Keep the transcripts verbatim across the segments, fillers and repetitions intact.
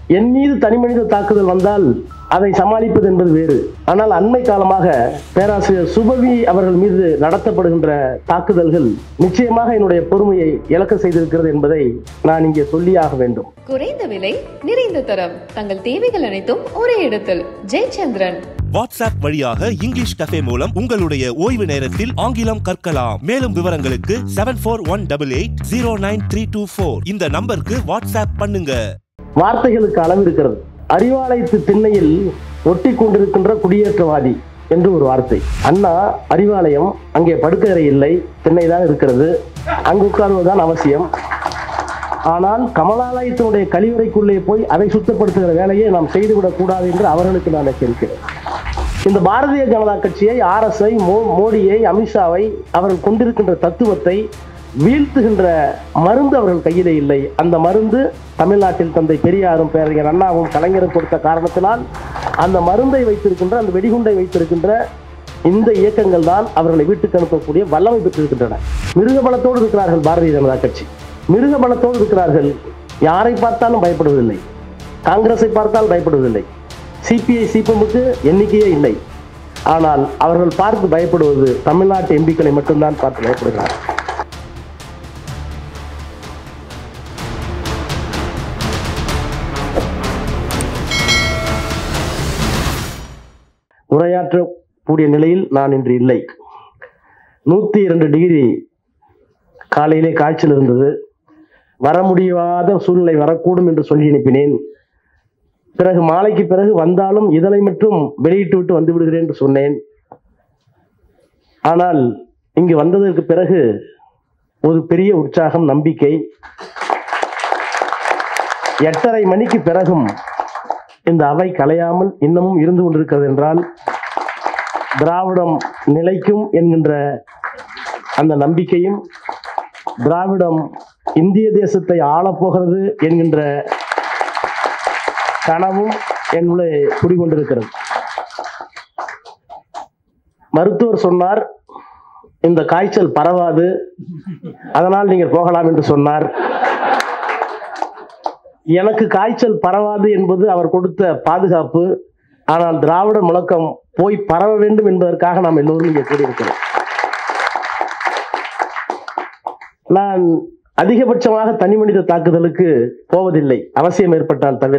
என் மீது தனிமனித தாக்குதல் வந்தால் அதை சமாளிப்பது என்பது வேறு. ஆனால் அண்மை காலமாக பேராசிரியர் சுபவி அவர்கள் மீது நடத்தப்படுகின்ற தாக்குதல்கள் நிச்சயமாக என்னுடைய பொறுமையை இழக்க செய்திருக்கிறது என்பதை நான் இங்கே சொல்லியாக வேண்டும். குறைந்த விலை, நிறைந்த தரம், தங்கள் தேவைகள் அனைத்தும் ஒரே இடத்தில். ஜெயச்சந்திரன். வாட்ஸ்அப் வழியாக இங்கிலீஷ் கஃபே மூலம் உங்களுடைய ஓய்வு நேரத்தில் ஆங்கிலம் கற்கலாம். மேலும் விவரங்களுக்கு seven four one double eight zero nine three two four இந்த நம்பருக்கு வாட்ஸ்அப் பண்ணுங்க. வார்த்தைகளுக்கு அளவு இருக்கிறது. அறிவாலயத்து திண்ணையில் ஒட்டி கொண்டிருக்கின்ற குடியேற்றவாதி என்று ஒரு வார்த்தை. அண்ணா அறிவாலயம், அங்கே படுக்கறை இல்லை, திண்ணை தான் இருக்கிறது, அங்கு உட்கார்வதுதான் அவசியம். ஆனால் கமலாலயத்தினுடைய கழிவறைக்குள்ளே போய் அதை சுத்தப்படுத்துகிற வேலையை நாம் செய்துவிடக் கூடாது என்று அவர்களுக்கு நான் எச்சரிக்கிறேன். இந்த பாரதிய ஜனதா கட்சியை, ஆர் எஸ் ஐ, மோடியை, அமித்ஷாவை, அவர்கள் கொண்டிருக்கின்ற தத்துவத்தை வீழ்த்துகின்ற மருந்து அவர்கள் கையிலே இல்லை. அந்த மருந்து தமிழ்நாட்டில் தந்தை பெரியாரும் பேரறிஞர் அண்ணாவும் கலைஞரும் கொடுத்த காரணத்தினால் அந்த மருந்தை வைத்திருக்கின்ற, அந்த வெடிகுண்டை வைத்திருக்கின்ற இந்த இயக்கங்கள் தான் அவர்களை வீட்டுக்கு அனுப்பக்கூடிய வல்லமை பெற்றிருக்கின்றன. மிருக பலத்தோடு இருக்கிறார்கள் பாரதிய ஜனதா கட்சி, மிருக பலத்தோடு இருக்கிறார்கள். யாரை பார்த்தாலும் பயப்படுவதில்லை. காங்கிரஸை பார்த்தால் பயப்படுவதில்லை. சிபிஐ சிபிஎம்முக்கு எண்ணிக்கையே இல்லை. ஆனால் அவர்கள் பார்த்து பயப்படுவது தமிழ்நாட்டு எம்பிக்களை மட்டும்தான் பார்த்து பயப்படுகிறார்கள். உரையாற்றக்கூடிய நிலையில் நான் இன்று இல்லை. நூற்றி இரண்டு டிகிரி காலையிலே காய்ச்சல் இருந்தது. வர முடியாத சூழ்நிலை வரக்கூடும் என்று சொல்லி அனுப்பினேன். பிறகு மாலைக்கு பிறகு வந்தாலும் இதழை மட்டும் வெளியிட்டு விட்டு வந்து விடுகிறேன் என்று சொன்னேன். ஆனால் இங்கு வந்ததற்கு பிறகு ஒரு பெரிய உற்சாகம், நம்பிக்கை. எட்டரை மணிக்கு பிறகும் இந்த அவை கலையாமல் இன்னமும் இருந்து கொண்டிருக்கிறது என்றால் திராவிடம் நிலைக்கும் என்கின்ற அந்த நம்பிக்கையும், திராவிடம் இந்திய தேசத்தை ஆளப்போகிறது என்கின்ற கனவும் என்னுள்ளே குடிகொண்டிருக்கிறது. மருத்துவர் சொன்னார், இந்த காய்ச்சல் பரவாது, அதனால் நீங்கள் போகலாம் என்று சொன்னார். எனக்கு காய்ச்சல் பரவாது என்பது அவர் கொடுத்த பாதுகாப்பு. ஆனால் திராவிட முழக்கம் போய் பரவ வேண்டும் என்பதற்காக நாம் எல்லோரும் இங்கே கூடியிருக்கிறோம். நான் அதிகபட்சமாக தனி மனித தாக்குதலுக்கு போவதில்லை, அவசியம் ஏற்பட்டால் தவிர.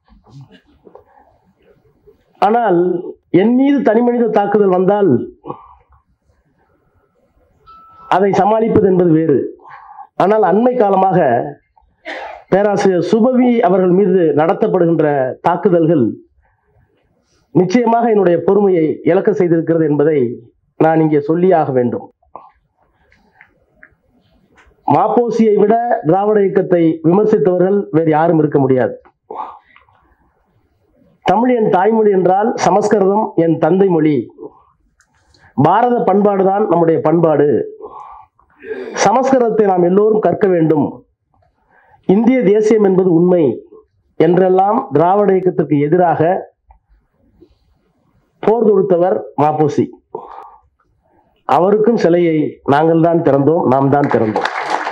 ஆனால் என் மீது தனி மனித தாக்குதல் வந்தால் அதை சமாளிப்பது என்பது வேறு. ஆனால் அண்மை காலமாக பேராசிரியர் சுபவி அவர்கள் மீது நடத்தப்படுகின்ற தாக்குதல்கள் நிச்சயமாக என்னுடைய பொறுமையை இழக்க செய்திருக்கிறது என்பதை நான் இங்கே சொல்லியாக வேண்டும். மாப்போசியை விட திராவிட இயக்கத்தை விமர்சித்தவர்கள் வேறு யாரும் இருக்க முடியாது. தமிழ் என் தாய்மொழி என்றால் சமஸ்கிருதம் என் தந்தை மொழி. பாரத பண்பாடுதான் நம்முடைய பண்பாடு. சமஸ்கிருதத்தை நாம் எல்லோரும் கற்க வேண்டும். இந்திய தேசியம் என்பது உண்மை என்றெல்லாம் திராவிட இயக்கத்திற்கு எதிராக போர் தொடுத்தவர் மாப்போசி. அவருக்கும் சிலையை நாங்கள் தான் திறந்தோம், நாம் தான் திறந்தோம்.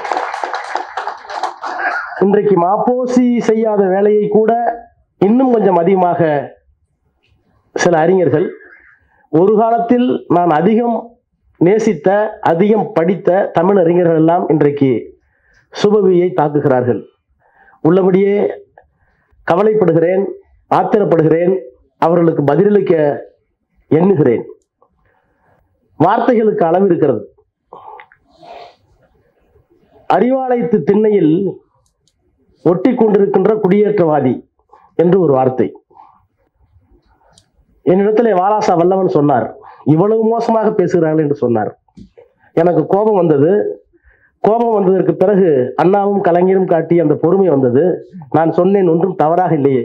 இன்றைக்கு மாப்போசி செய்யாத வேலையை கூட இன்னும் கொஞ்சம் அதிகமாக சில அறிஞர்கள், ஒரு காலத்தில் நான் அதிகம் நேசித்த, அதிகம் படித்த தமிழ் அறிஞர்கள் எல்லாம் இன்றைக்கு சுபவியை தாக்குகிறார்கள். உள்ளபடியே கவலைப்படுகிறேன், ஆத்திரப்படுகிறேன், அவர்களுக்கு பதிலளிக்க எண்ணுகிறேன். வார்த்தைகளுக்கு அளவு இருக்கிறது. அறிவாலயத்து திண்ணையில் ஒட்டி கொண்டிருக்கின்ற குடியேற்றவாதி என்று ஒரு வார்த்தை. என்னிடத்திலே வாலாசா வல்லவன் சொன்னார், இவ்வளவு மோசமாக பேசுகிறார்கள் என்று சொன்னார். எனக்கு கோபம் வந்தது. கோபம் வந்ததற்கு பிறகு அண்ணாவும் கலைஞரும் காட்டி அந்த பொறுமை வந்தது. நான் சொன்னேன், ஒன்றும் தவறாக இல்லையே.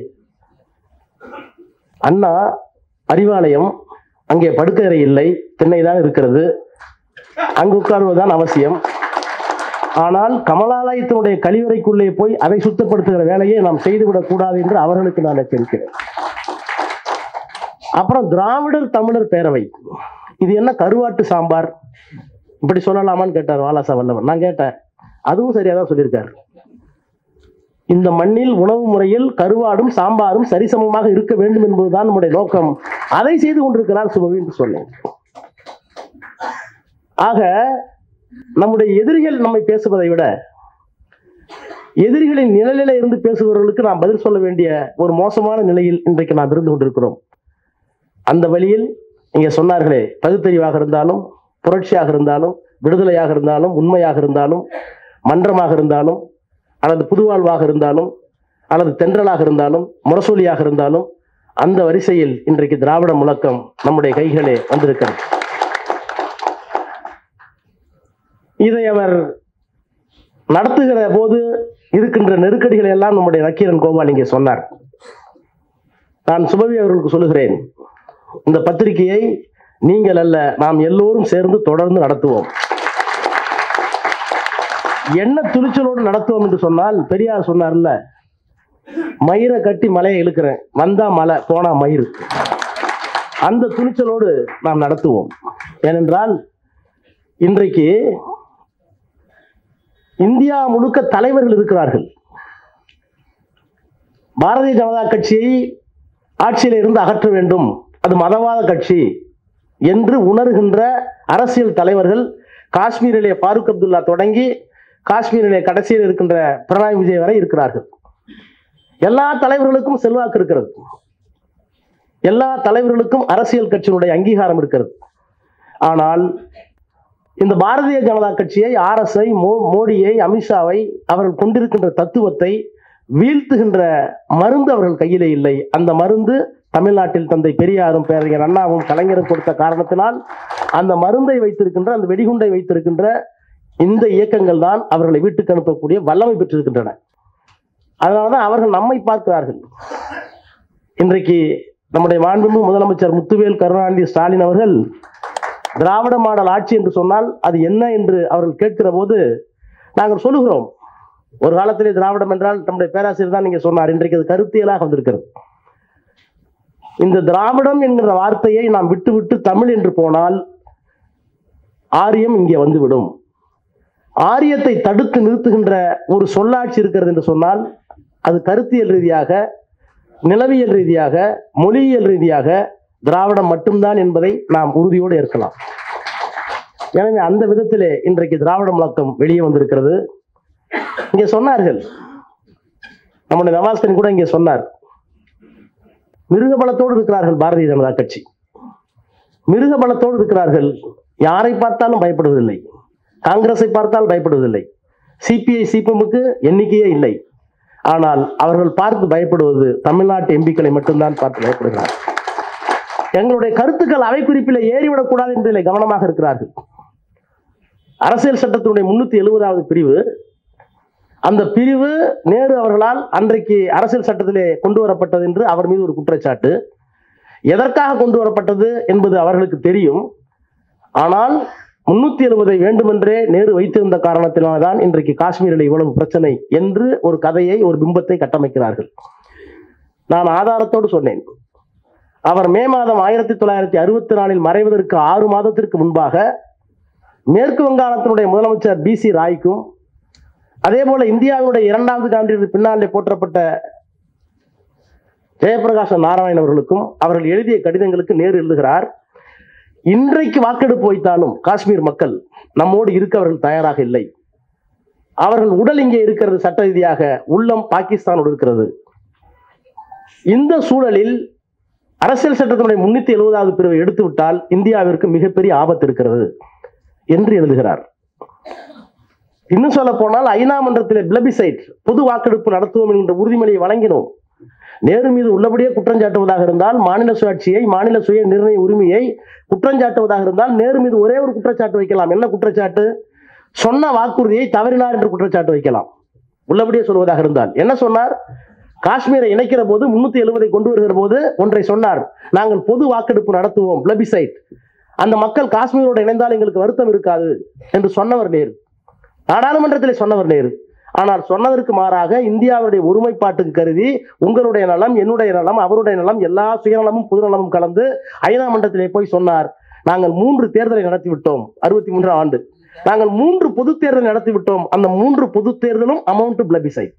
அண்ணா அறிவாலயம், அங்கே படுக்கறை இல்லை, திண்ணை தான் இருக்கிறது, அங்கு உட்கார்வதுதான் அவசியம். ஆனால் கமலாலயத்தினுடைய கழிவறைக்குள்ளே போய் அதை சுத்தப்படுத்துகிற வேலையை நாம் செய்துவிடக் கூடாது என்று அவர்களுக்கு நான் எச்சரிக்கிறேன். அப்புறம் திராவிடர் தமிழர் பேரவை, இது என்ன கருவாட்டு சாம்பார், இப்படி சொல்லலாமான்னு கேட்டார் வாலாசா வல்லவன். நான் கேட்டேன், அதுவும் சரியா தான் சொல்லியிருக்காரு. இந்த மண்ணில் உணவு முறையில் கருவாடும் சாம்பாரும் சரிசமமாக இருக்க வேண்டும் என்பதுதான் நம்முடைய நோக்கம். அதை செய்து கொண்டிருக்கிறார் சுபவி என்று சொன்னேன். ஆக நம்முடைய எதிரிகள் நம்மை பேசுவதை விட எதிரிகளின் நிழலில இருந்து பேசுபவர்களுக்கு நாம் பதில் சொல்ல வேண்டிய ஒரு மோசமான நிலையில் இன்றைக்கு நாம் இருந்து கொண்டிருக்கிறோம். அந்த வழியில் இங்கே சொன்னார்களே, பகுத்தறிவாக இருந்தாலும், புரட்சியாக இருந்தாலும், விடுதலையாக இருந்தாலும், உண்மையாக இருந்தாலும், மன்றமாக இருந்தாலும், அல்லது புதுவாழ்வாக இருந்தாலும், அல்லது தென்றலாக இருந்தாலும், முரசொலியாக இருந்தாலும், அந்த வரிசையில் இன்றைக்கு திராவிட முழக்கம் நம்முடைய கைகளே வந்திருக்கிறது. இதை அவர் நடத்துகிற போது இருக்கின்ற நெருக்கடிகளை எல்லாம் நம்முடைய நக்கீரன் கோபால் இங்கே சொன்னார். நான் சுபவி அவர்களுக்கு சொல்லுகிறேன், இந்த பத்திரிகையை நீங்கள் அல்ல, நாம் எல்லோரும் சேர்ந்து தொடர்ந்து நடத்துவோம். என்ன துணிச்சலோடு நடத்துவோம் என்று சொன்னால், பெரியார் சொன்னார்ல, மயிரை கட்டி மலையை இழுக்கிறேன், வந்தா மலை போனா மயிர். அந்த துணிச்சலோடு நாம் நடத்துவோம். ஏனென்றால் இன்றைக்கு இந்தியா முழுக்க தலைவர்கள் இருக்கிறார்கள். பாரதிய ஜனதா கட்சியை ஆட்சியில் இருந்து அகற்ற வேண்டும், அது மதவாத கட்சி என்று உணர்கின்ற அரசியல் தலைவர்கள் காஷ்மீரிலே ஃபாரூக் அப்துல்லா தொடங்கி காஷ்மீரிலே கடைசியில் இருக்கின்ற பினராயி விஜய் வரை இருக்கிறார்கள். எல்லா தலைவர்களுக்கும் செல்வாக்கு இருக்கிறது. எல்லா தலைவர்களுக்கும் அரசியல் கட்சியினுடைய அங்கீகாரம் இருக்கிறது. ஆனால் இந்த பாரதிய ஜனதா கட்சியை, ஆர் எஸ் ஐ, மோடியை, அமித்ஷாவை, அவர்கள் கொண்டிருக்கின்ற தத்துவத்தை வீழ்த்துகின்ற மருந்து அவர்கள் கையிலே இல்லை. அந்த மருந்து தமிழ்நாட்டில் தந்தை பெரியாரும் பேரறிஞர் அண்ணாவும் கலைஞரும் கொடுத்த காரணத்தினால் அந்த மருந்தை வைத்திருக்கின்ற, அந்த வெடிகுண்டை வைத்திருக்கின்ற இந்த இயக்கங்கள் தான் அவர்களை வீட்டுக்கு அனுப்பக்கூடிய வல்லமை பெற்றிருக்கின்றன. அதனால்தான் அவர்கள் நம்மை பார்க்கிறார்கள். இன்றைக்கு நம்முடைய மாண்புமிகு முதலமைச்சர் முத்துவேல் கருணாநிதி ஸ்டாலின் அவர்கள் திராவிட மாடல் ஆட்சி என்று சொன்னால் அது என்ன என்று அவர்கள் கேட்கிற போது நாங்கள் சொல்லுகிறோம், ஒரு காலத்திலே திராவிடம் என்றால் நம்முடைய பேராசிரியர் தான் நீங்க சொன்னார், இன்றைக்கு அது கருத்தியலாக வந்திருக்கிறது. இந்த திராவிடம் என்கிற வார்த்தையை நாம் விட்டு விட்டு தமிழ் என்று போனால் ஆரியம் இங்கே வந்துவிடும். ஆரியத்தை தடுத்து நிறுத்துகின்ற ஒரு சொல்லாட்சி இருக்கிறது என்று சொன்னால் அது கருத்தியல் ரீதியாக, நிலவியல் ரீதியாக, மொழியியல் ரீதியாக திராவிடம் மட்டும்தான் என்பதை நாம் உறுதியோடு ஏற்கலாம். எனவே அந்த விதத்திலே இன்றைக்கு திராவிட முழக்கம் வெளியே வந்திருக்கிறது. இங்கே சொன்னார்கள், நம்முடைய நவாஸ்கன் கூட இங்கே சொன்னார், மிருக பலத்தோடு இருக்கிறார்கள் பாரதிய ஜனதா கட்சி, மிருக பலத்தோடு இருக்கிறார்கள். யாரை பார்த்தாலும் பயப்படுவதில்லை, காங்கிரஸை பார்த்தால் பயப்படுவதில்லை, சிபிஐ சிபிஎம்முக்கு எண்ணிக்கையே இல்லை. ஆனால் அவர்கள் பார்த்து பயப்படுவது தமிழ்நாட்டு எம்பிக்களை மட்டும்தான் பார்த்து பயப்படுகிறார். எங்களுடைய கருத்துக்கள் அவை குறிப்பில் ஏறிவிடக்கூடாது என்பதிலே கவனமாக இருக்கிறார்கள். அரசியல் சட்டத்தினுடைய முன்னூத்தி எழுபதாவது பிரிவு, அந்த பிரிவு நேரு அவர்களால் அன்றைக்கு அரசியல் சட்டத்திலே கொண்டு வரப்பட்டது என்று அவர் மீது ஒரு குற்றச்சாட்டு. எதற்காக கொண்டு வரப்பட்டது என்பது அவர்களுக்கு தெரியும். ஆனால் முன்னூத்தி எழுபதை வேண்டுமென்றே நேரு வைத்திருந்த காரணத்தினால்தான் இன்றைக்கு காஷ்மீரில் இவ்வளவு பிரச்சனை என்று ஒரு கதையை, ஒரு பிம்பத்தை கட்டமைக்கிறார்கள். நான் ஆதாரத்தோடு சொன்னேன். அவர் மே மாதம் ஆயிரத்தி தொள்ளாயிரத்தி அறுபத்தி நாலில் மறைவதற்கு ஆறு மாதத்திற்கு முன்பாக மேற்கு வங்காளத்தினுடைய முதலமைச்சர் பி சி ராய்க்கும், அதே போல இந்தியாவுடைய இரண்டாவது காண்டிற்கு பின்னாலே போற்றப்பட்ட ஜெயபிரகாஷ் நாராயணன் அவர்களுக்கும் அவர்கள் எழுதிய கடிதங்களுக்கு நேரு எழுதுகிறார், இன்றைக்கு வாக்கெடுப்பு வைத்தாலும் காஷ்மீர் மக்கள் நம்மோடு இருக்க அவர்கள் தயாராக இல்லை. அவர்கள் உடல் இங்கே இருக்கிறது, சட்ட ரீதியாக உள்ளம் பாகிஸ்தானோடு இருக்கிறது. இந்த சூழலில் அரசியல் சட்டத்தினுடைய முன்னூத்தி எழுபதாவது பிரிவை எடுத்துவிட்டால் இந்தியாவிற்கு மிகப்பெரிய ஆபத்து இருக்கிறது என்று எழுதுகிறார். இன்னும் சொல்ல போனால் ஐநா மன்றத்திலே பிளபிசைட், பொது வாக்கெடுப்பு நடத்துவோம் என்ற உறுதிமொழியை வழங்கினோம். நேரு மீது உள்ளபடியே குற்றஞ்சாட்டுவதாக இருந்தால், மாநில சுயாட்சியை, மாநில சுய நிர்ணய உரிமையை குற்றஞ்சாட்டுவதாக இருந்தால் நேரு மீது ஒரே ஒரு குற்றச்சாட்டு வைக்கலாம். என்ன குற்றச்சாட்டு? சொன்ன வாக்குறுதியை தவறினார் என்று குற்றச்சாட்டு வைக்கலாம். உள்ளபடியே சொல்வதாக இருந்தால் என்ன சொன்னார்? காஷ்மீரை இணைக்கிற போது, முன்னூத்தி எழுபதை கொண்டு வருகிற போது ஒன்றை சொன்னார், நாங்கள் பொது வாக்கெடுப்பு நடத்துவோம், பிளபிசைட், அந்த மக்கள் காஷ்மீரோடு இணைந்தால் எங்களுக்கு வருத்தம் இருக்காது என்று சொன்னவர் நேரு, நாடாளுமன்றத்தில் சொன்னவர் நேரு. ஆனால் சொன்னதற்கு மாறாக இந்தியாவுடைய ஒருமைப்பாட்டுக்கு கருதி உங்களுடைய நலம், என்னுடைய நலம், அவருடைய நலம், எல்லா சுயநலமும் பொதுநலமும் கலந்து ஐநா மன்றத்திலே போய் சொன்னார், நாங்கள் மூன்று தேர்தலை நடத்திவிட்டோம், அறுபத்தி மூன்றாம் ஆண்டு நாங்கள் மூன்று பொது தேர்தலை நடத்திவிட்டோம், அந்த மூன்று பொது தேர்தலும் அமௌண்ட் பிளபிசைட்.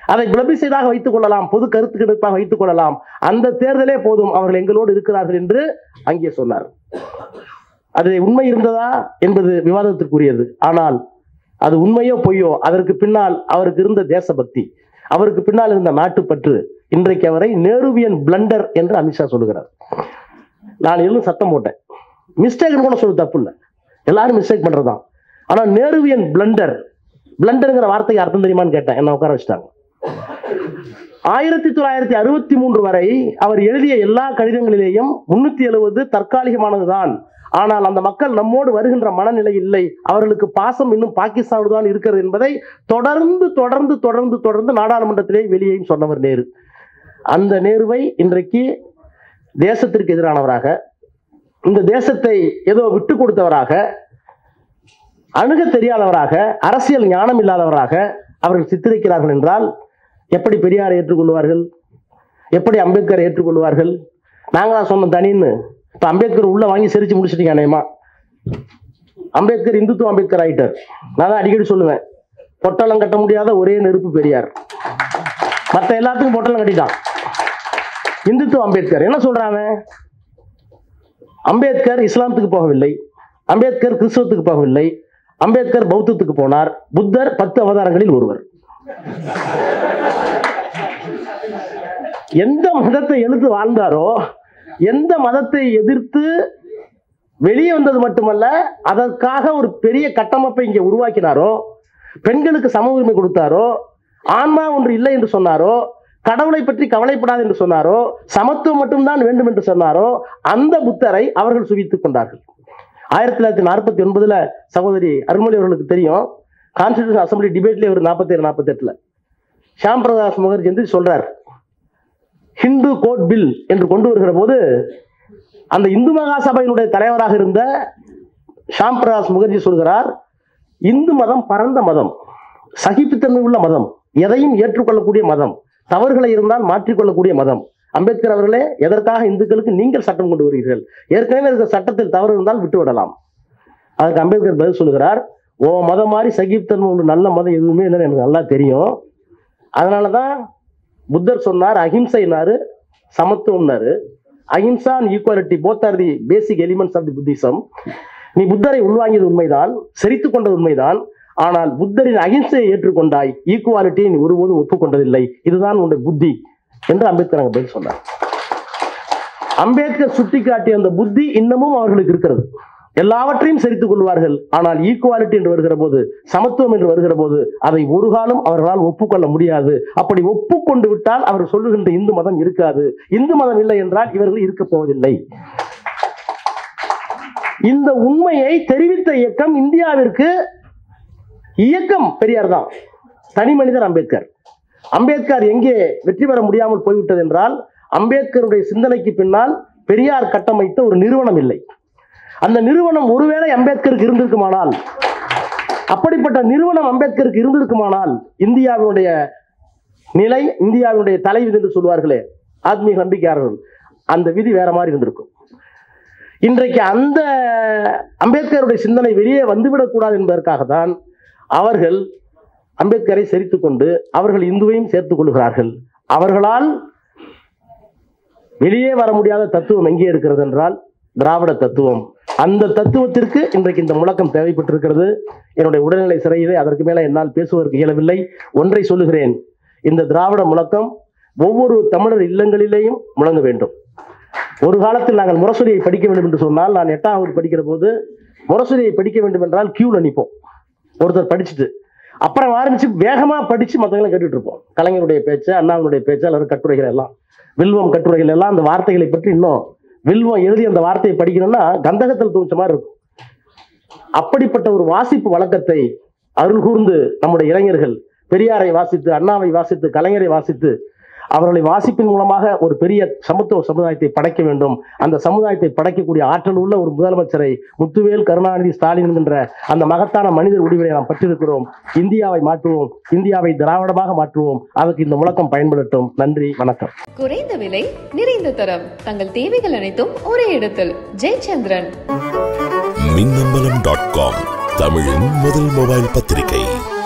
அதை பிளபிசைடாக வைத்துக் கொள்ளலாம், பொது கருத்து கணிப்பாக வைத்துக் கொள்ளலாம், அந்த தேர்தலே போதும், அவர்கள் எங்களோடு இருக்கிறார்கள் என்று அங்கே சொன்னார். அது உண்மை இருந்ததா என்பது விவாதத்திற்குரியது. ஆனால் அது உண்மையோ பொய்யோ, அதற்கு பின்னால் அவருக்கு இருந்த தேசபக்தி, அவருக்கு பின்னால் இருந்த நாட்டுப்பற்று இன்றைக்கு அவரை நேருவியன் பிளண்டர் என்று அமித்ஷா சொல்லுகிறார். நான் எல்லாம் சத்தம் போட்டேன், மிஸ்டேக் கூட சொல்ல தப்பு இல்லை, எல்லாரும் மிஸ்டேக் பண்றதுதான். ஆனா நேருவியன் பிளண்டர், பிளண்டருங்கிற வார்த்தைக்கு அர்த்தம் தெரியுமான்னு கேட்டேன், என்ன உட்கார வச்சுட்டாங்க. ஆயிரத்தி தொள்ளாயிரத்தி அறுபத்தி மூன்று வரை அவர் எழுதிய எல்லா கடிதங்களிலேயும் முன்னூத்தி எழுபது தற்காலிகமானதுதான், ஆனால் அந்த மக்கள் நம்மோடு வருகின்ற மனநிலை இல்லை, அவர்களுக்கு பாசம் இன்னும் பாகிஸ்தானோடு தான் இருக்கிறது என்பதை தொடர்ந்து தொடர்ந்து தொடர்ந்து தொடர்ந்து நாடாளுமன்றத்திலே வெளியேயும் சொன்னவர் நேரு. அந்த நேருவை இன்றைக்கு தேசத்திற்கு எதிரானவராக, இந்த தேசத்தை ஏதோ விட்டு கொடுத்தவராக, அணுக தெரியாதவராக, அரசியல் ஞானம் இல்லாதவராக அவர்கள் சித்தரிக்கிறார்கள் என்றால் எப்படி பெரியாரை ஏற்றுக்கொள்வார்கள்? எப்படி அம்பேத்கரை ஏற்றுக்கொள்வார்கள்? நாங்களா சொன்னோம் தனின்னு. இப்ப அம்பேத்கர் உள்ள வாங்கி சிரிச்சு முடிச்சிட்டீங்க. அநேகமா அம்பேத்கர் இந்துத்துவ அம்பேத்கர் ஆயிட்டார். நான் தான் அடிக்கடி சொல்லுவேன், பொட்டலம் கட்ட முடியாத ஒரே நெருப்பு பெரியார், மற்ற எல்லாத்துக்கும் பொட்டலம் கட்டிட்டான். இந்துத்துவ அம்பேத்கர் என்ன சொல்றாங்க? அம்பேத்கர் இஸ்லாமத்துக்கு போகவில்லை, அம்பேத்கர் கிறிஸ்தவத்துக்கு போகவில்லை, அம்பேத்கர் பௌத்தத்துக்கு போனார், புத்தர் பத்து அவதாரங்களில் ஒருவர். எந்த மதத்தை எழுத்து வாழ்ந்தாரோ, எந்த மதத்தை எதிர்த்து வெளியே வந்தது மட்டுமல்ல, அதற்காக ஒரு பெரிய கட்டமைப்பை இங்கே உருவாக்கினாரோ, பெண்களுக்கு சம உரிமை கொடுத்தாரோ, ஆன்மா ஒன்று இல்லை என்று சொன்னாரோ, கடவுளை பற்றி கவலைப்படாது என்று சொன்னாரோ, சமத்துவம் மட்டும்தான் வேண்டும் என்று சொன்னாரோ, அந்த புத்தரை அவர்கள் சுவித்துக் கொண்டார்கள். ஆயிரத்தி தொள்ளாயிரத்தி நாற்பத்தி ஒன்பதுல சகோதரி அருள்மொழி அவர்களுக்கு தெரியும், கான்ஸ்டிடியூஷன் அசம்பிளி டிபேட்ல ஒரு நாற்பத்தி ஏழு நாற்பத்தி எட்டுல ஷியாம் பிரகாஷ் முகர்ஜி வந்து சொல்றார், ஹிந்து கோட் பில் என்று கொண்டு வருகிற போது அந்த இந்து மகாசபையினுடைய தலைவராக இருந்த ஷியாம் பிரகாஷ் முகர்ஜி சொல்கிறார், இந்து மதம் பரந்த மதம், சகிப்புத்தன்மை உள்ள மதம், எதையும் ஏற்றுக்கொள்ளக்கூடிய மதம், தவறுகளை இருந்தால் மாற்றிக்கொள்ளக்கூடிய மதம். அம்பேத்கர் அவர்களே, எதற்காக இந்துக்களுக்கு நீங்கள் சட்டம் கொண்டு வருகிறீர்கள்? ஏற்கனவே இருக்கிற சட்டத்தில் தவறு இருந்தால் விட்டு விடலாம். அதுக்கு அம்பேத்கர் பதில் சொல்லுகிறார், ஓ மதம் மாதிரி சகிப்புத்தன்மை உள்ள நல்ல மதம் எதுவுமே இல்லைன்னு எனக்கு நல்லா தெரியும். அதனாலதான் புத்தர் சொன்னார், அஹிம்சைனாரு, சமத்துவம்னாரு. Ahimsa and equality both are the basic elements of the Buddhism. நீ புத்தரை உள்வாங்கியது உண்மைதான், செரித்து கொண்டது உண்மைதான், ஆனால் புத்தரின் அஹிம்சையை ஏற்றுக்கொண்டாய், ஈக்குவாலிட்டியை நீ ஒருபோதும் ஒப்புக்கொண்டதில்லை, இதுதான் உன்னுடைய புத்தி என்று அம்பேத்கர் அங்க பதில் சொன்னார். அம்பேத்கர் சுட்டிக்காட்டிய அந்த புத்தி இன்னமும் அவர்களுக்கு இருக்கிறது. எல்லாவற்றையும் சரித்துக் கொள்வார்கள், ஆனால் ஈக்குவாலிட்டி என்று வருகிற போது, சமத்துவம் என்று வருகிற போது அதை ஒரு காலம் அவர்களால் ஒப்புக்கொள்ள முடியாது. அப்படி ஒப்புக்கொண்டு விட்டால் அவர் சொல்லுகின்ற இந்து மதம் இருக்காது. இந்து மதம் இல்லை என்றால் இவர்கள் இருக்க போவதில்லை. இந்த உண்மையை தெரிவித்த இயக்கம் இந்தியாவிற்கு இயக்கம் பெரியார் தான், தனி மனிதர் அம்பேத்கர். அம்பேத்கர் எங்கே வெற்றி பெற முடியாமல் போய்விட்டது என்றால், அம்பேத்கருடைய சிந்தனைக்கு பின்னால் பெரியார் கட்டமைத்த ஒரு நிறுவனம் இல்லை. அந்த நிறுவனம் ஒருவேளை அம்பேத்கருக்கு இருந்திருக்குமானால், அப்படிப்பட்ட நிறுவனம் அம்பேத்கருக்கு இருந்திருக்குமானால், இந்தியாவினுடைய நிலை, இந்தியாவினுடைய தலைவிதி என்று சொல்வார்களே ஆத்மீக நம்பிக்கையாளர்கள், அந்த விதி வேற மாதிரி இருந்திருக்கும். இன்றைக்கு அந்த அம்பேத்கருடைய சிந்தனை வெளியே வந்துவிடக்கூடாது என்பதற்காக தான் அவர்கள் அம்பேத்கரை செரித்துக் கொண்டு அவர்கள் இந்துவையும் சேர்த்துக் கொள்கிறார்கள். அவர்களால் வெளியே வர முடியாத தத்துவம் எங்கே இருக்கிறது என்றால் திராவிட தத்துவம். அந்த தத்துவத்திற்கு இன்றைக்கு இந்த முழக்கம் தேவைப்பட்டிருக்கிறது. என்னுடைய உடல்நிலை சிறையிலே அதற்கு மேல என்னால் பேசுவதற்கு இயலவில்லை. ஒன்றை சொல்லுகிறேன், இந்த திராவிட முழக்கம் ஒவ்வொரு தமிழர் இல்லங்களிலேயும் முழங்க வேண்டும். ஒரு காலத்தில் நாங்கள் முரசொலியை படிக்க வேண்டும் என்று சொன்னால், நான் எட்டாம் வகுப்பு படிக்கிற போது முரசொலியை படிக்க வேண்டும் என்றால் கியூல நிற்போம். ஒருத்தர் படிச்சுட்டு அப்புறம் ஆரம்பிச்சு வேகமா படிச்சு மற்றவங்களை கேட்டுட்டு இருப்போம். கலைஞருடைய பேச்சு, அண்ணாவுடைய பேச்சு, அல்லது கட்டுரைகள் எல்லாம், வில்வம் கட்டுரைகள் எல்லாம், அந்த வார்த்தைகளை பற்றி இன்னும் வில்வம் எழுதி அந்த வார்த்தையை படிக்கணும்னா கந்தகத்தில் தூச்ச மாதிரி இருக்கும். அப்படிப்பட்ட ஒரு வாசிப்பு வழக்கத்தை அருள் கூர்ந்து நம்முடைய இளைஞர்கள் பெரியாரை வாசித்து, அண்ணாவை வாசித்து, கலைஞரை வாசித்து, அவர்களை வாசிப்பின் மூலமாக ஒரு பெரிய சமத்துவ சமுதாயத்தை படைக்க வேண்டும். அந்த சமுதாயத்தை படைக்கக்கூடிய ஆற்றல் உள்ள ஒரு முதலமைச்சரை முத்துவேல் கருணாநிதி ஸ்டாலின் என்கின்ற அந்த மகத்தான மனிதர் உரிமையை நாம் பெற்றிருக்கிறோம். இந்தியாவை மாற்றுவோம், இந்தியாவை திராவிடமாக மாற்றுவோம். அதற்கு இந்த முழக்கம் பயன்படுத்தும். நன்றி, வணக்கம். குறைந்த விலை, நிறைந்த தரம், தங்கள் தேவைகள் அனைத்தும் ஒரே இடத்தில். ஜெயச்சந்திரன். மின்னம்பலம் டாட் காம், தமிழின் முதல் மொபைல் பத்திரிகை.